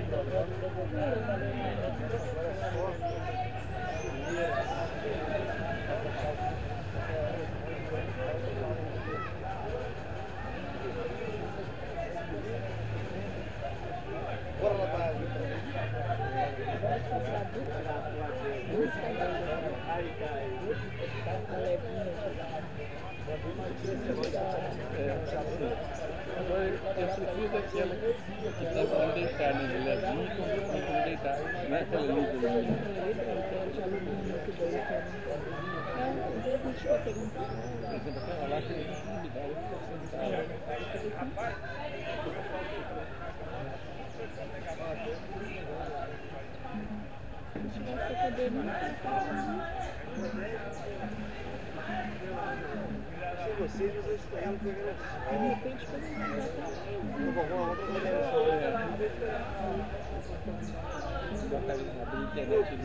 Agora eu prefiro daquela que dá para deitar, né? Levinho e como deitar. Não é aquela luz de alumínio. Por exemplo, aquela lá que me dá 8%. Se você poder não vocês estão indo pegando de repente quando não dá Botar na internet ali,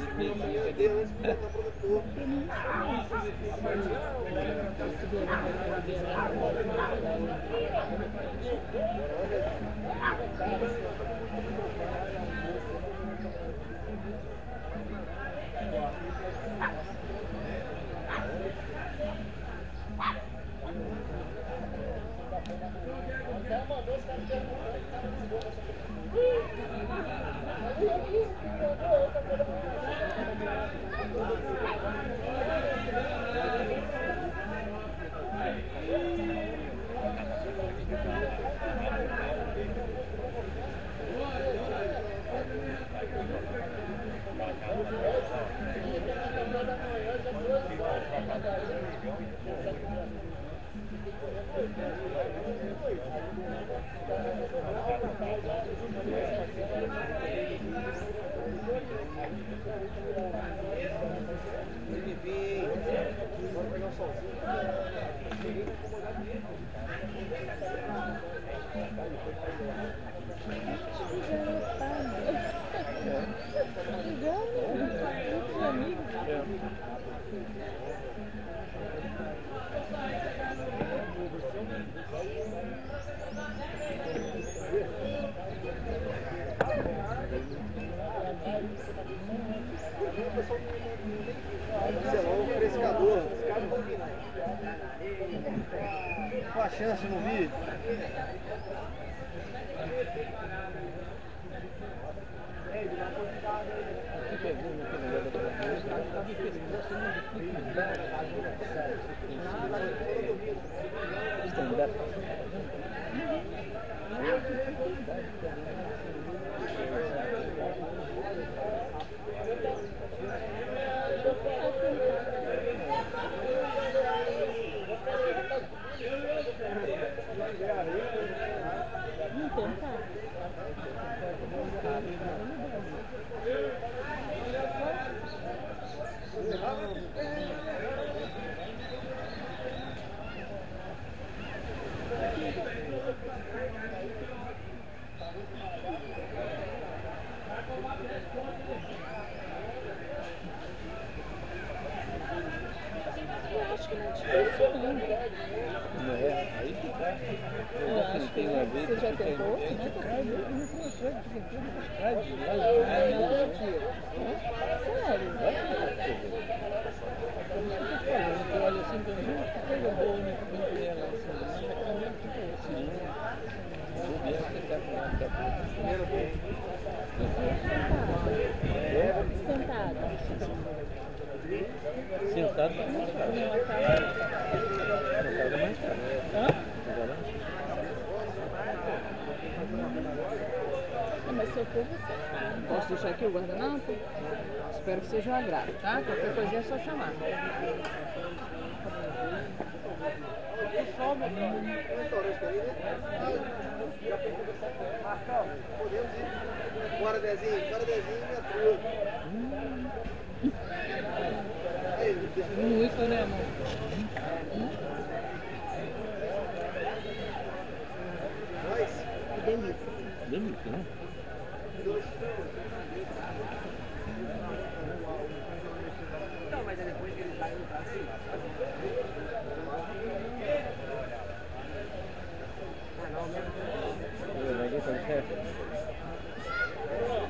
Qual a chance, não vi? Você já tentou? Olha assim, que coisa boa, né? Ela Sentado. Sentado tá mais fácil. Sentado é mais fácil. Mas se eu for, você. Posso deixar aqui o guardanapo? Espero que seja um agrado, tá? Qualquer coisinha é só chamar. Podemos ir. Bora, Dezinho, e minha tua. Muito, né, amor? Que delícia. Delícia, né? Não, mas é depois que ele sai, ele tá assim. Vai ver quando chefe.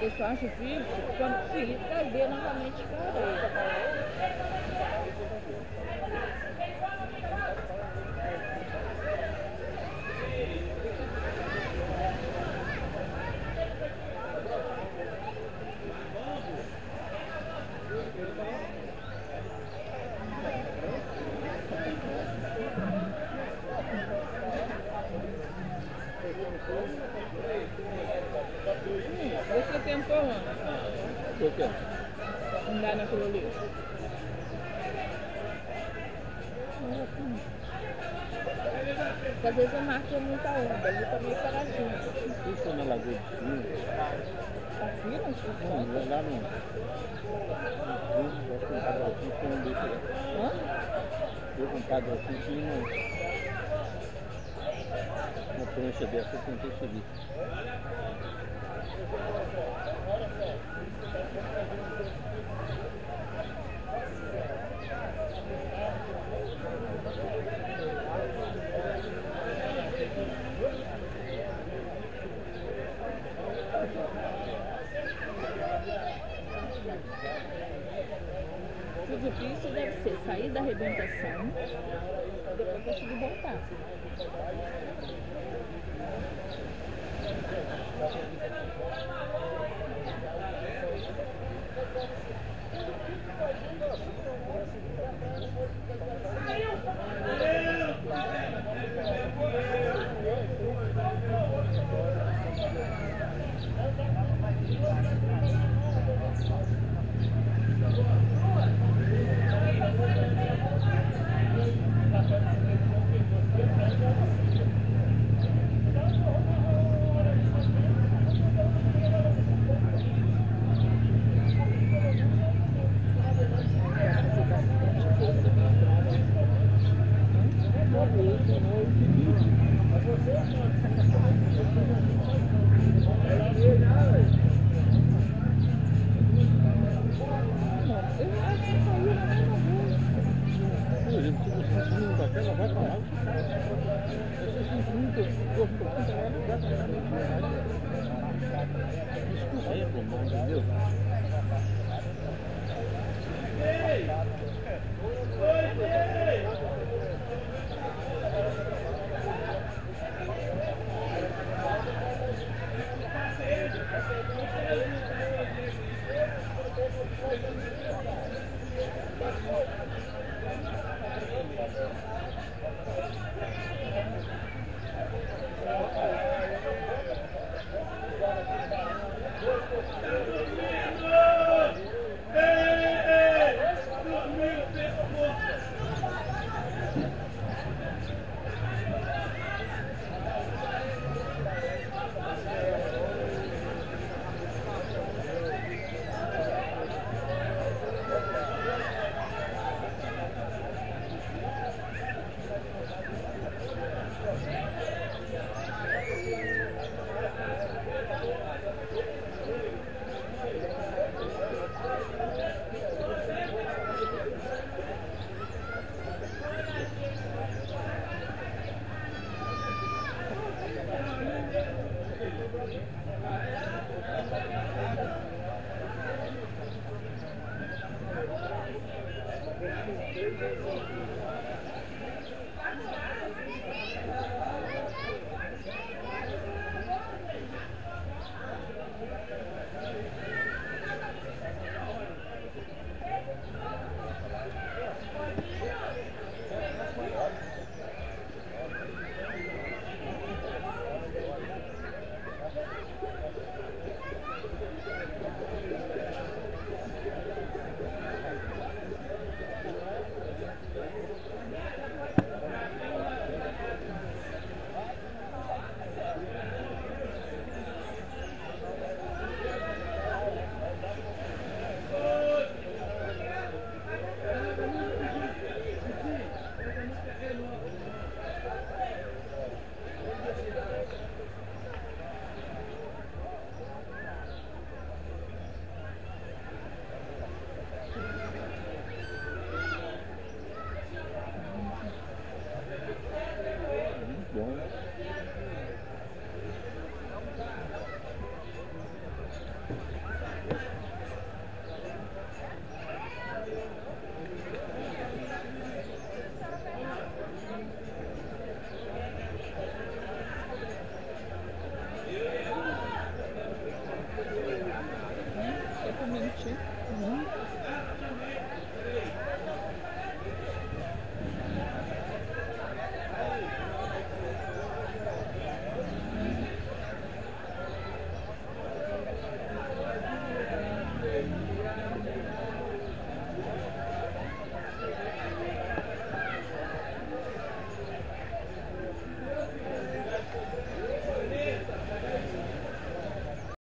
Eu só acho difícil quando conseguir trazer novamente para a areia. Você tentou antes? Por quê? Andar naquilo ali? Porque às vezes eu marco muita onda, ali tá meio paradinho. Isso na Lagoa de Sul. Aqui não sei. Não, lá não. Eu com cada assim tem um desse lá. Hã? Eu com cada assim tinha uma prancha dessa, eu tentei subir. O difícil deve ser sair da arrebentação e depois conseguir voltar. Aí é bom, entendeu?